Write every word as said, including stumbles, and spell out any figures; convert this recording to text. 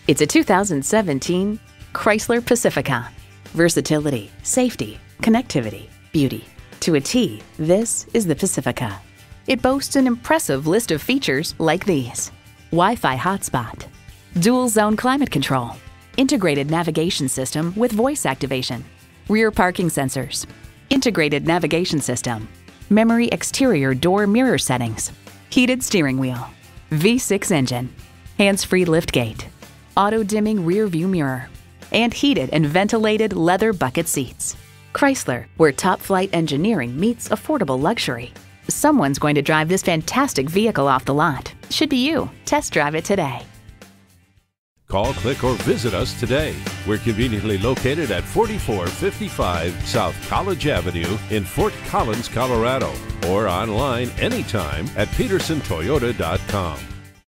It's a two thousand seventeen Chrysler Pacifica. Versatility, safety, connectivity, beauty. To a T, this is the Pacifica. It boasts an impressive list of features like these: Wi-Fi hotspot, dual zone climate control, integrated navigation system with voice activation, rear parking sensors, integrated navigation system, memory exterior door mirror settings, heated steering wheel, V six engine, hands-free liftgate, auto-dimming rear view mirror, and heated and ventilated leather bucket seats. Chrysler, where top-flight engineering meets affordable luxury. Someone's going to drive this fantastic vehicle off the lot. Should be you. Test drive it today. Call, click, or visit us today. We're conveniently located at forty-four fifty-five South College Avenue in Fort Collins, Colorado, or online anytime at Pedersen Toyota dot com.